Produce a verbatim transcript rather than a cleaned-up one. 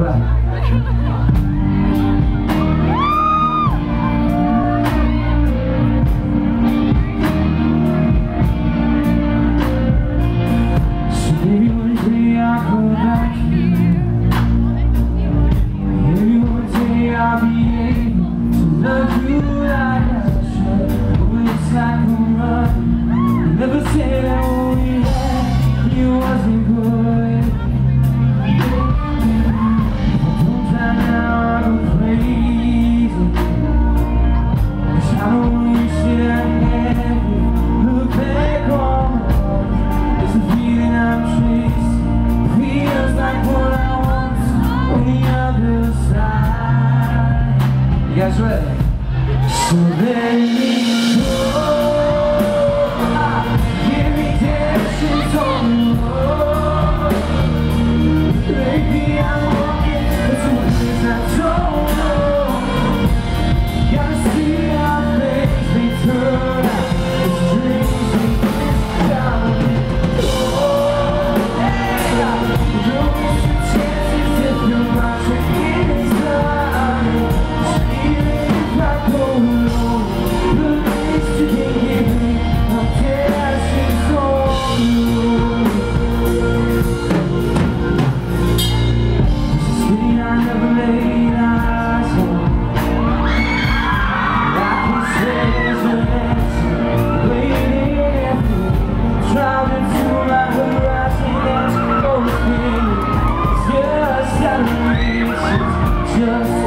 voilà. So maybe one day I'll go back here. Maybe one day I'll be able to love you like I should. But it's like a run. Never said that what we had, it wasn't good. Don't try now, I go crazy. 'Cause I don't wish that I had you. Look back on there's a feeling I'm chasing. Feels like what I want on the other side. You guys ready? So let me go. Just